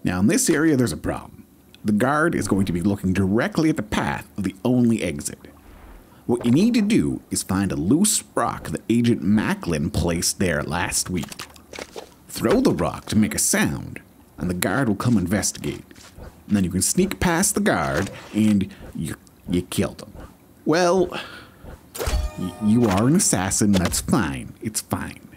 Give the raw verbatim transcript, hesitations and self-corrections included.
Now in this area there's a problem. The guard is going to be looking directly at the path of the only exit. What you need to do is find a loose rock that Agent Macklin placed there last week. Throw the rock to make a sound, and the guard will come investigate. And then you can sneak past the guard, and you, you killed him. Well, y you are an assassin, that's fine. It's fine.